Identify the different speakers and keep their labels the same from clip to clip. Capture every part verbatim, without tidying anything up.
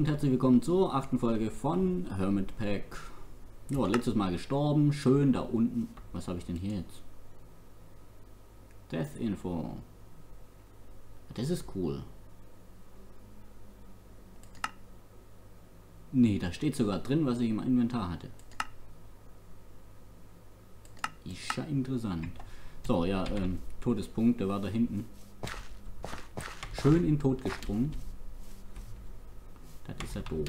Speaker 1: und herzlich willkommen zur achten Folge von Hermit Pack. Ja, letztes Mal gestorben, schön da unten. Was habe ich denn hier jetzt? Death Info. Das ist cool. Nee, da steht sogar drin, was ich im Inventar hatte. Ist ja interessant. So, ja, ähm, Todespunkt, der war da hinten. Schön in den Tod gesprungen. Das ist ja doof.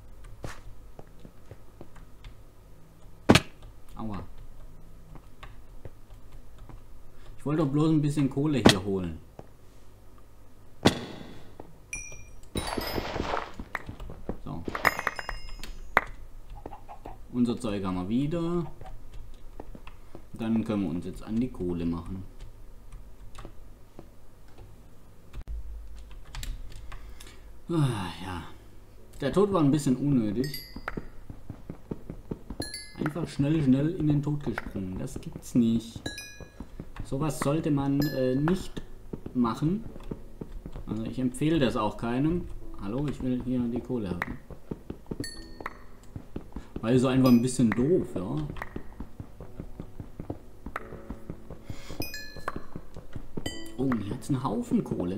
Speaker 1: Aua. Ich wollte doch bloß ein bisschen Kohle hier holen. So. Unser Zeug haben wir wieder. Dann können wir uns jetzt an die Kohle machen. Ah, ja. Der Tod war ein bisschen unnötig. Einfach schnell, schnell in den Tod gesprungen. Das gibt's nicht. Sowas sollte man äh, nicht machen. Also ich empfehle das auch keinem. Hallo, ich will hier die Kohle haben. Weil so einfach ein bisschen doof, ja. Oh, hier hat's einen Haufen Kohle.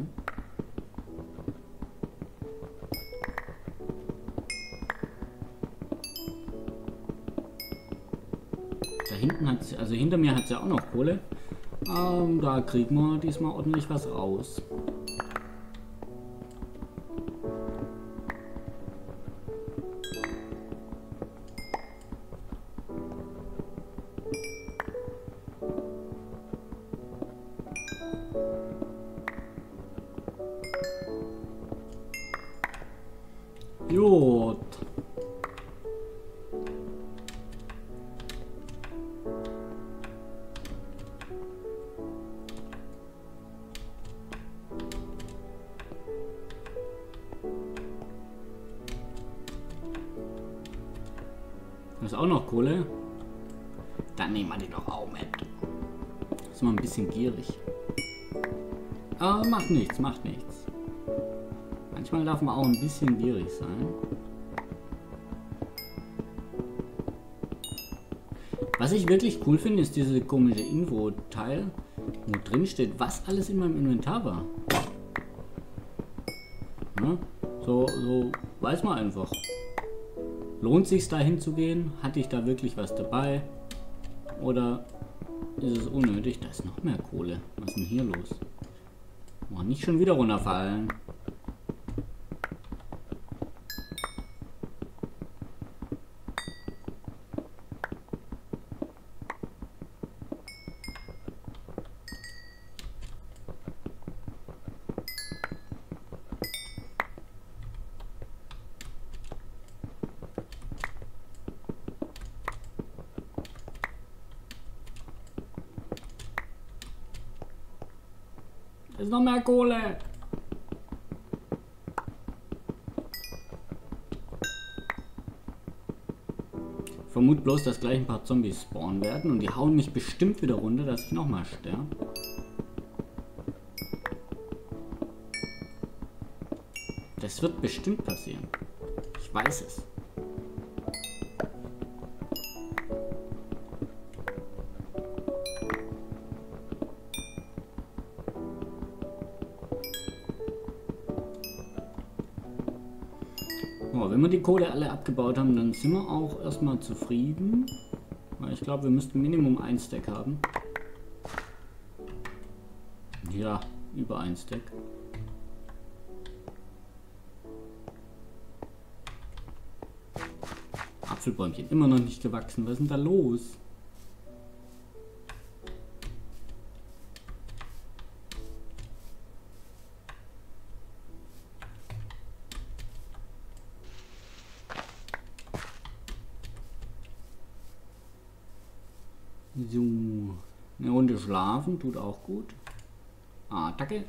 Speaker 1: Hinten hat also hinter mir hat es ja auch noch Kohle. Ähm, da kriegen wir diesmal ordentlich was raus. Jod. Das ist auch noch Kohle. Dann nehmen wir die doch auch mit. Ist mal ein bisschen gierig. Aber macht nichts, macht nichts. Manchmal darf man auch ein bisschen gierig sein. Was ich wirklich cool finde, ist diese komische Info-Teil, wo drin steht, was alles in meinem Inventar war. Ja, so, so weiß man einfach. Lohnt sich da hinzugehen? Hatte ich da wirklich was dabei? Oder ist es unnötig? Da ist noch mehr Kohle. Was ist denn hier los? Oh, nicht schon wieder runterfallen. Ist noch mehr Kohle. Ich vermute bloß, dass gleich ein paar Zombies spawnen werden und die hauen mich bestimmt wieder runter, dass ich nochmal sterbe. Das wird bestimmt passieren. Ich weiß es. Wenn wir die Kohle alle abgebaut haben, dann sind wir auch erstmal zufrieden. Weil ich glaube, wir müssten Minimum ein Stack haben. Ja, über ein Stack. Apfelbäumchen immer noch nicht gewachsen. Was ist denn da los? So, eine Runde schlafen tut auch gut. Ah, Attacke.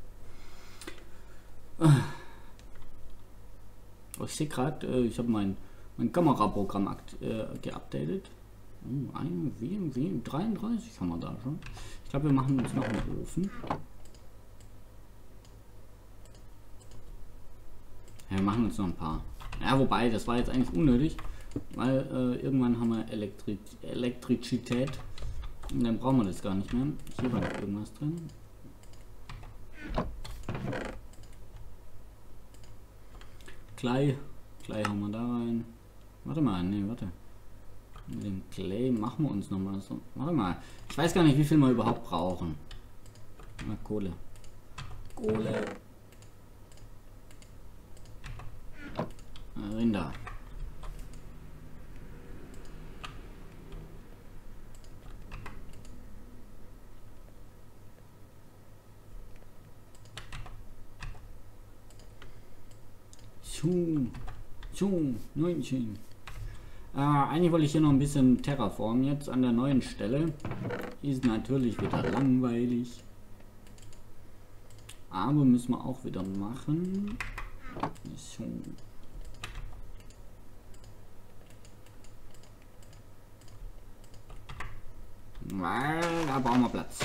Speaker 1: Oh, ich sehe gerade, äh, ich habe mein, mein Kameraprogramm äh, geupdatet. Oh, ein, wie, wie, dreiunddreißig haben wir da schon. Ich glaube, wir machen uns noch einen Ofen. Ja, wir machen uns noch ein paar. Ja, wobei, das war jetzt eigentlich unnötig, weil äh, irgendwann haben wir Elektri Elektrizität und dann brauchen wir das gar nicht mehr. Hier war noch irgendwas drin. Klei, Klei haben wir da rein. Warte mal, nee, warte. Mit dem Clay machen wir uns noch mal so. Warte mal, ich weiß gar nicht, wie viel wir überhaupt brauchen. Na, Kohle. Kohle. Rinder. Schum. Schum. neunzehn. Äh, eigentlich wollte ich hier noch ein bisschen Terraform jetzt an der neuen Stelle. Ist natürlich wieder langweilig. Aber müssen wir auch wieder machen. So. Da brauchen wir Platz.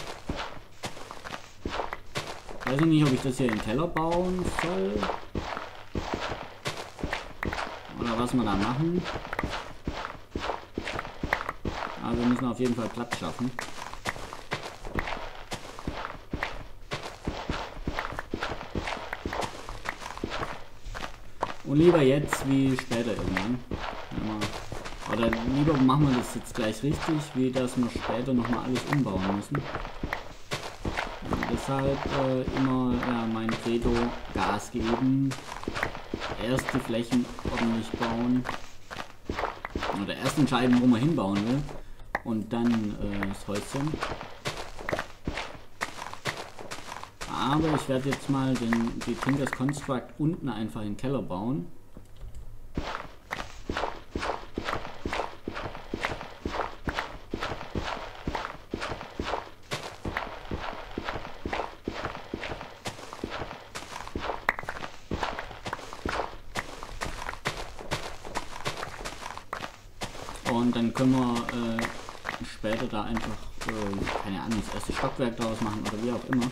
Speaker 1: Ich weiß nicht, ob ich das hier im Keller bauen soll. Oder was wir da machen. Aber wir müssen auf jeden Fall Platz schaffen. Und lieber jetzt wie später irgendwann. Oder lieber machen wir das jetzt gleich richtig, wie dass wir später nochmal alles umbauen müssen. Und deshalb äh, immer ja, mein Credo Gas geben. Erst die Flächen ordentlich bauen. Oder erst entscheiden, wo man hinbauen will. Und dann äh, das Häuschen. Aber ich werde jetzt mal den, die Tinkers Construct unten einfach in den Keller bauen. Und dann können wir äh, später da einfach, äh, keine Ahnung, das erste Stockwerk daraus machen oder wie auch immer.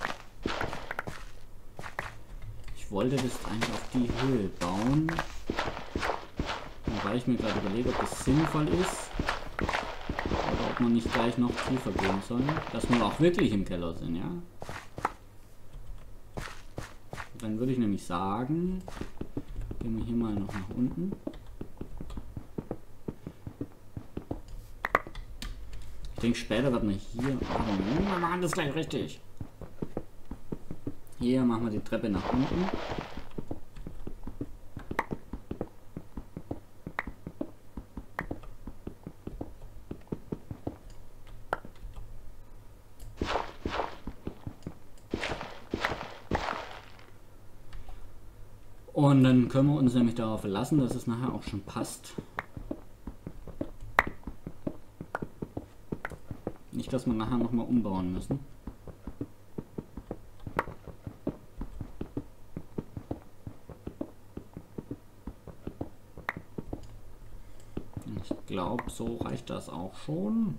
Speaker 1: Ich wollte das eigentlich auf die Höhe bauen. Wobei ich mir gerade überlege, ob das sinnvoll ist. Oder ob man nicht gleich noch tiefer gehen soll. Dass wir auch wirklich im Keller sind, ja. Dann würde ich nämlich sagen, gehen wir hier mal noch nach unten. Ich denke, später wird man hier... Oh, wir machen das gleich richtig. Hier machen wir die Treppe nach unten. Und dann können wir uns nämlich darauf verlassen, dass es nachher auch schon passt. Nicht, dass wir nachher nochmal umbauen müssen. Ich glaube, so reicht das auch schon.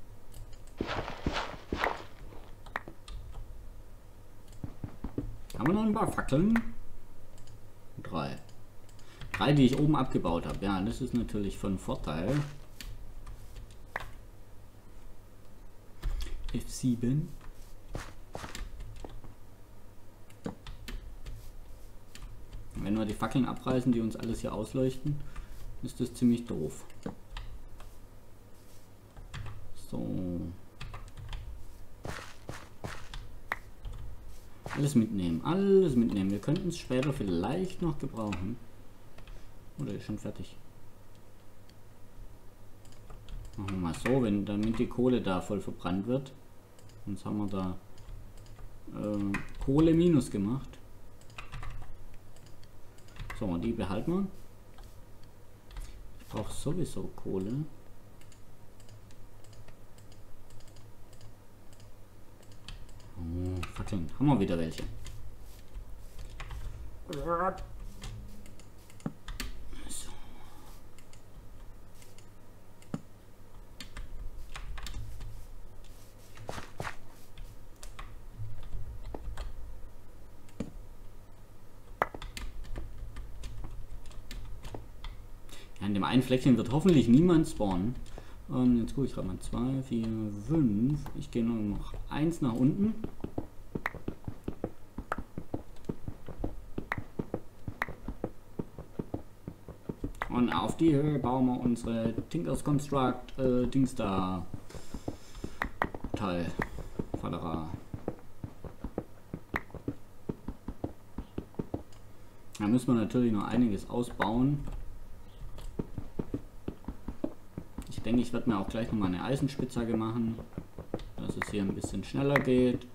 Speaker 1: Haben wir noch ein paar Fackeln? Drei. Drei, die ich oben abgebaut habe. Ja, das ist natürlich von Vorteil. F sieben. Wenn wir die Fackeln abreißen, die uns alles hier ausleuchten, ist das ziemlich doof. So. Alles mitnehmen, alles mitnehmen. Wir könnten es später vielleicht noch gebrauchen. Oder ist schon fertig? Machen wir mal so, wenn damit die Kohle da voll verbrannt wird. Sonst haben wir da äh, Kohle minus gemacht. So, die behalten wir. Ich brauche sowieso Kohle. Oh, Fackeln. Haben wir wieder welche. So. Ja, in dem einen Fleckchen wird hoffentlich niemand spawnen. Ähm, jetzt gucke ich gerade mal. zwei, vier, fünf. Ich gehe nur noch eins nach unten. Und auf die Höhe bauen wir unsere Tinkers Construct äh, Dings da. Teil. Fallera. Da müssen wir natürlich noch einiges ausbauen. Ich denke, ich werde mir auch gleich noch mal eine Eisenspitzhacke machen, dass es hier ein bisschen schneller geht.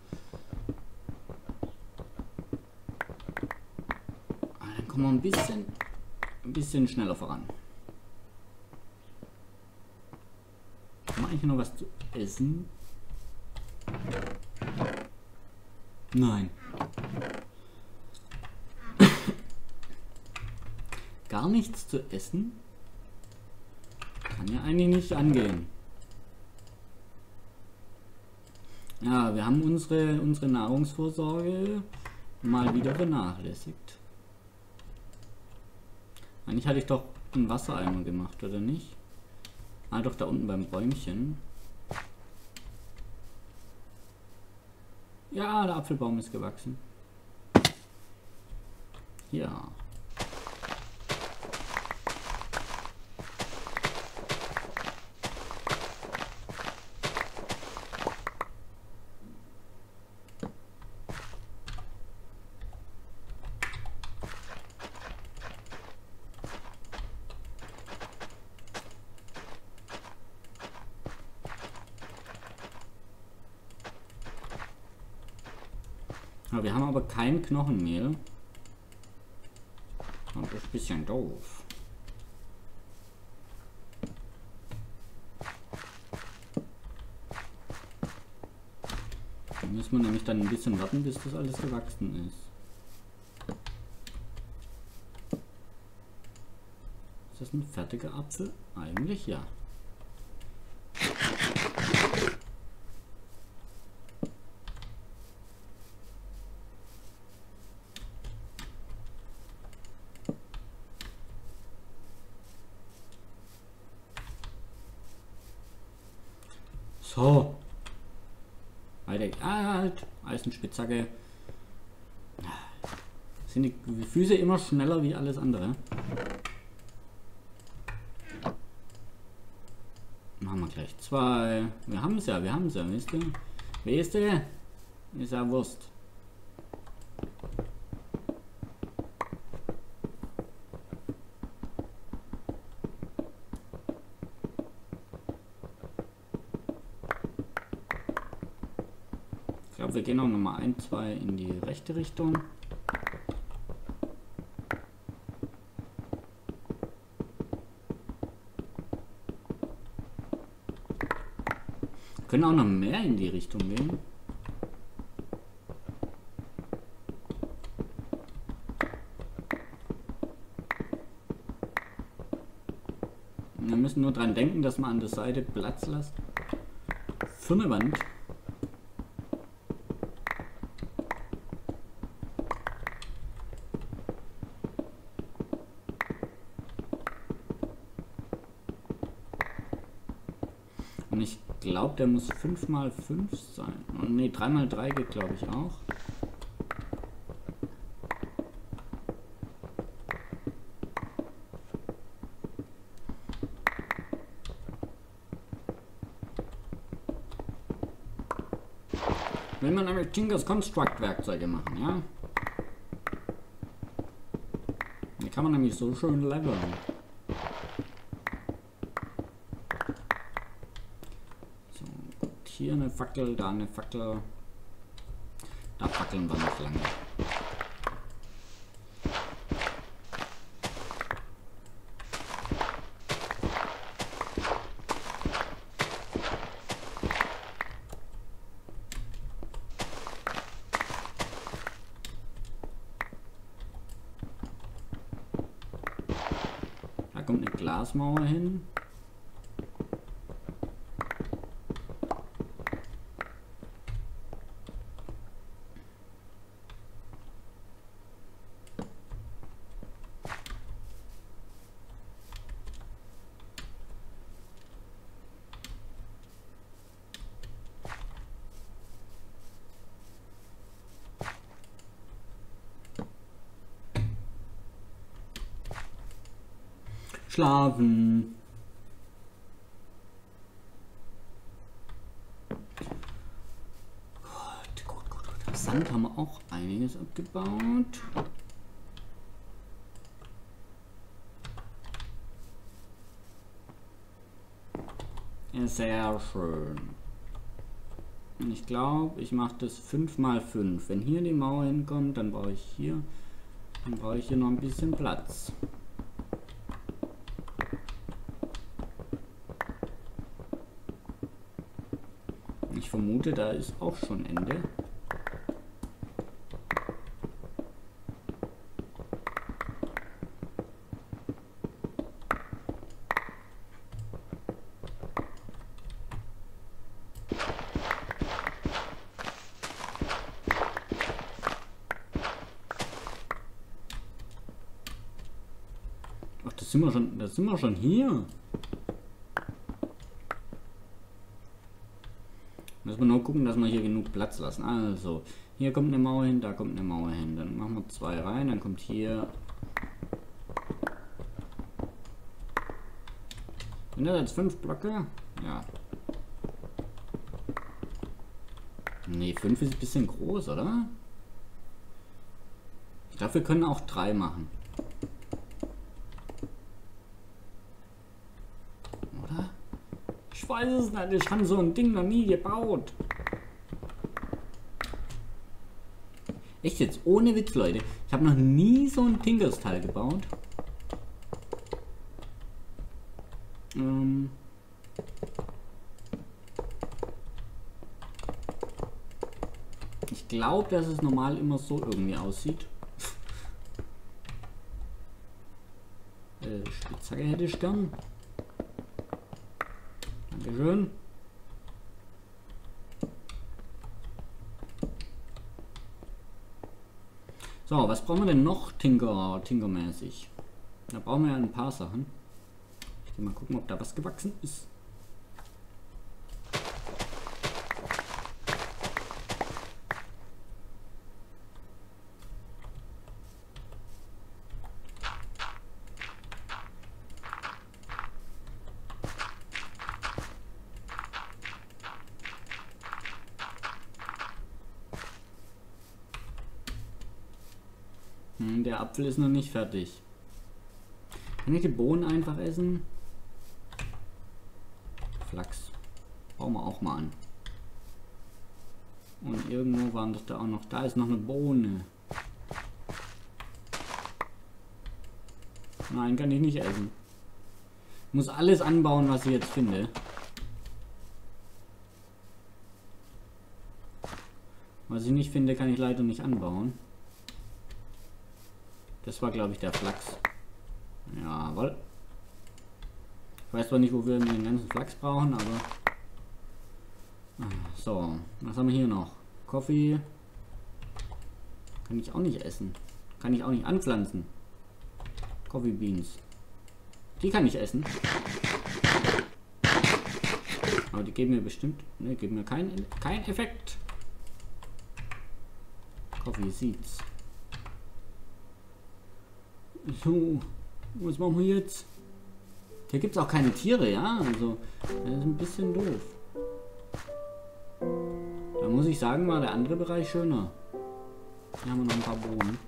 Speaker 1: Dann kommen wir ein bisschen, ein bisschen schneller voran. Haben wir eigentlich noch was zu essen? Nein. Gar nichts zu essen? Kann ja eigentlich nicht angehen. Ja, wir haben unsere, unsere Nahrungsvorsorge mal wieder vernachlässigt. Eigentlich hatte ich doch einen Wassereimer gemacht, oder nicht? Ah, doch, da unten beim Bäumchen. Ja, der Apfelbaum ist gewachsen. Ja. Ja, wir haben aber kein Knochenmehl. Und das ist ein bisschen doof. Da müssen wir nämlich dann ein bisschen warten, bis das alles gewachsen ist. Ist das ein fertiger Apfel? Eigentlich ja. So. Weiter. Ah, halt. Eisenspitzhacke. Sind die Füße immer schneller wie alles andere? Machen wir gleich zwei. Wir haben es ja, wir haben es ja, wisst ihr? Weißt du? Ist ja Wurst. Ich glaube, wir gehen auch noch mal ein, zwei in die rechte Richtung. Wir können auch noch mehr in die Richtung gehen. Wir müssen nur dran denken, dass man an der Seite Platz lässt für eine Wand. Und ich glaube, der muss fünf mal fünf sein. Und nee, drei mal drei geht, glaube ich, auch. Will man nämlich Tinkers Construct Werkzeuge machen, ja? Die kann man nämlich so schön leveln. So, gut, hier eine Fackel, da eine Fackel. Da fackeln wir nicht lange. Da kommt eine Glasmauer hin. Schlafen. Gut, gut, gut, gut. Sand haben wir auch einiges abgebaut. Ja, sehr schön. Ich glaube, ich mache das fünf mal fünf. Wenn hier die Mauer hinkommt, dann brauche ich hier, dann brauche ich hier noch ein bisschen Platz. Ich vermute, da ist auch schon Ende. Ach, das sind wir schon, das sind wir schon hier. Müssen wir nur gucken, dass wir hier genug Platz lassen. Also, hier kommt eine Mauer hin, da kommt eine Mauer hin. Dann machen wir zwei rein, dann kommt hier. Sind das jetzt fünf Blöcke? Ja. Ne, fünf ist ein bisschen groß, oder? Ich glaube, wir können auch drei machen. Oder? Ich weiß es nicht, ich habe so ein Ding noch nie gebaut. Echt jetzt, ohne Witz, Leute. Ich habe noch nie so ein Tinkersteil gebaut. Ähm ich glaube, dass es normal immer so irgendwie aussieht. äh, Spitzhacke hätte ich gern. Dankeschön. So, was brauchen wir denn noch Tinker, Tinkermäßig? Da brauchen wir ja ein paar Sachen. Ich will mal gucken, ob da was gewachsen ist. Hm, der Apfel ist noch nicht fertig. Kann ich die Bohnen einfach essen? Flachs. Bauen wir auch mal an. Und irgendwo waren doch da auch noch. Da ist noch eine Bohne. Nein, kann ich nicht essen. Ich muss alles anbauen, was ich jetzt finde. Was ich nicht finde, kann ich leider nicht anbauen. Das war, glaube ich, der Flachs. Jawohl. Ich weiß zwar nicht, wofür wir den ganzen Flachs brauchen, aber... So, was haben wir hier noch? Kaffee. Kann ich auch nicht essen. Kann ich auch nicht anpflanzen. Coffee Beans. Die kann ich essen. Aber die geben mir bestimmt... Ne, geben mir keinen kein Effekt. Coffee Seeds. So, was machen wir jetzt? Hier gibt es auch keine Tiere, ja? Also, das ist ein bisschen doof. Da muss ich sagen, war der andere Bereich schöner. Hier haben wir noch ein paar Bohnen.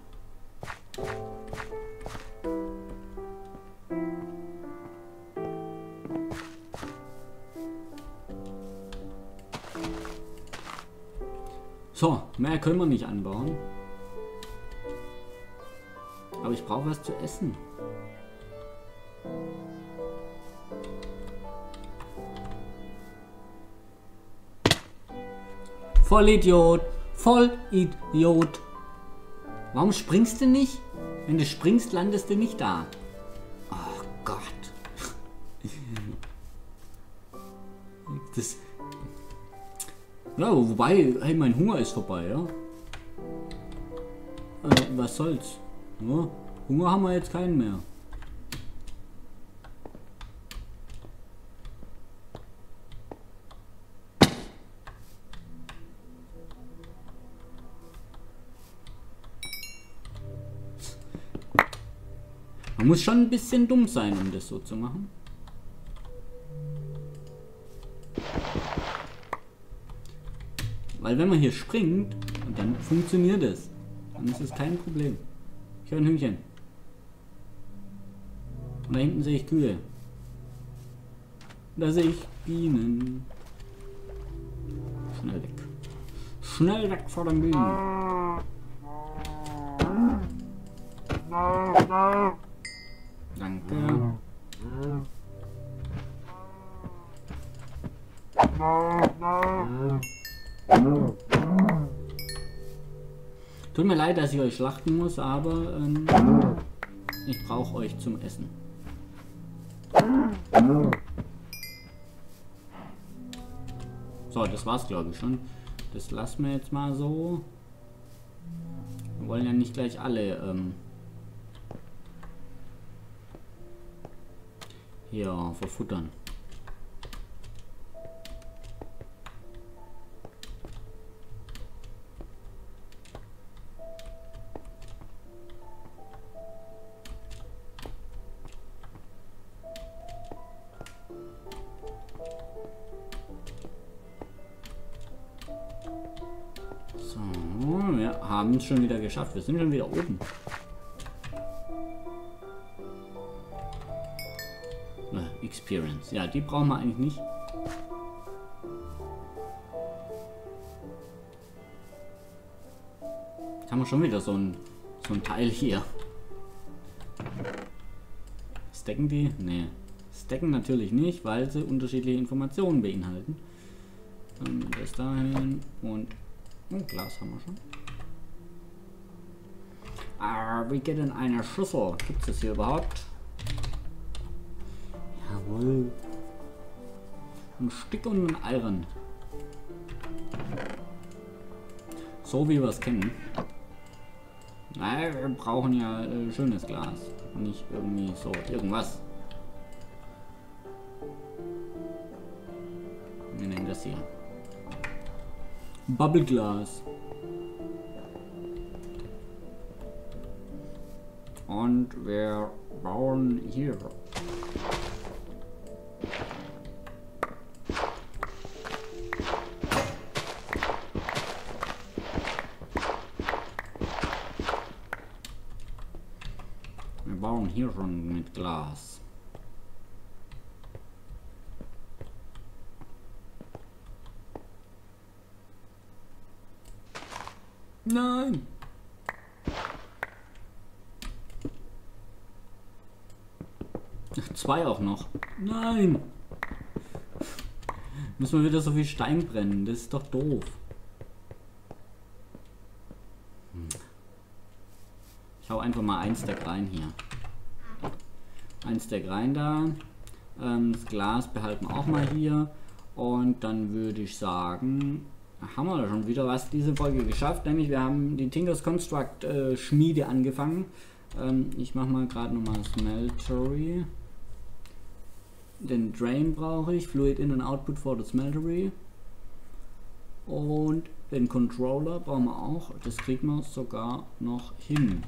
Speaker 1: So, mehr können wir nicht anbauen. Aber ich brauche was zu essen. Vollidiot! Vollidiot! Warum springst du nicht? Wenn du springst, landest du nicht da. Oh Gott. Das... Ja, wobei, hey, mein Hunger ist vorbei, ja? Äh, was soll's? Ja, Hunger haben wir jetzt keinen mehr. Man muss schon ein bisschen dumm sein, um das so zu machen. Weil wenn man hier springt, dann funktioniert es. Dann ist es kein Problem. Ich höre ein Hühnchen. Und da hinten sehe ich Kühe. Da sehe ich Bienen. Schnell weg. Schnell weg vor den Bienen. Danke. Tut mir leid, dass ich euch schlachten muss, aber ähm, ich brauche euch zum Essen. So, das war's glaube ich schon. Das lassen wir jetzt mal so. Wir wollen ja nicht gleich alle ähm, hier verfuttern. Haben es schon wieder geschafft. Wir sind schon wieder oben. Äh, Experience. Ja, die brauchen wir eigentlich nicht. Jetzt haben wir schon wieder so ein, so ein Teil hier. Stacken die? Nee. Stacken natürlich nicht, weil sie unterschiedliche Informationen beinhalten. Ähm, das dahin und oh, Glas haben wir schon. Ah, wie geht denn eine Schüssel? Gibt es das hier überhaupt? Jawohl. Ein Stick und ein Iron. So wie wir es kennen. Naja, wir brauchen ja äh, schönes Glas. Nicht irgendwie so irgendwas. Wir nehmen das hier. Bubbleglas. Und wir bauen hier. Wir bauen hier schon mit Glas. Nein! Zwei auch noch. Nein! Müssen wir wieder so viel Stein brennen. Das ist doch doof. Hm. Ich hau einfach mal ein Stack rein hier. Ein Stack rein da. Ähm, das Glas behalten wir auch mal hier. Und dann würde ich sagen, haben wir schon wieder was diese Folge geschafft. Nämlich wir haben die Tinker's Construct äh, Schmiede angefangen. Ähm, ich mache mal gerade nochmal Smeltery. Den Drain brauche ich, Fluid In und Output for the Smeltery. Und den Controller brauchen wir auch. Das kriegen wir sogar noch hin.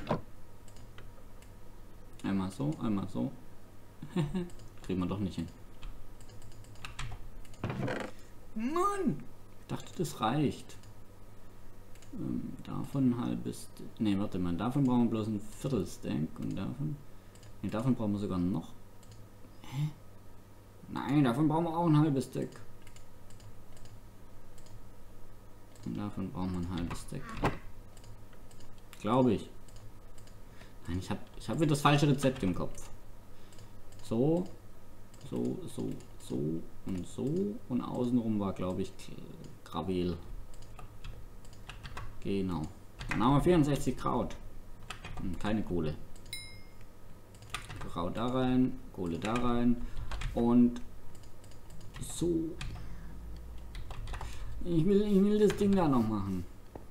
Speaker 1: Einmal so, einmal so. Kriegen wir doch nicht hin. Mann! Ich dachte, das reicht. Ähm, davon ein halbes... Ne, warte mal. Davon brauchen wir bloß ein Viertelstack. Und davon... Ne, davon brauchen wir sogar noch... Hä? Nein, davon brauchen wir auch ein halbes Stack. Und davon brauchen wir ein halbes Stack. Glaube ich. Nein, ich habe ich hab wieder das falsche Rezept im Kopf. So, so, so, so und so. Und außenrum war, glaube ich, Gravel. Genau. Dann haben wir vierundsechzig Kraut. Und keine Kohle. Kraut da rein, Kohle da rein. Und so. Ich will, ich will das Ding da noch machen.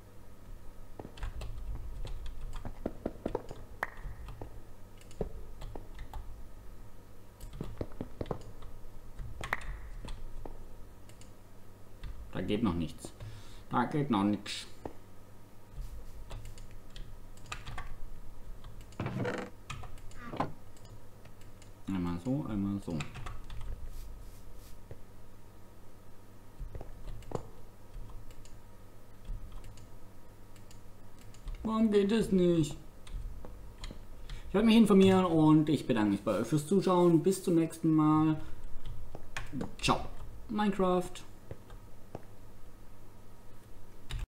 Speaker 1: Da geht noch nichts. Da geht noch nichts. So. Warum geht es nicht? Ich werde mich informieren und ich bedanke mich bei euch fürs Zuschauen. Bis zum nächsten Mal. Ciao. Minecraft.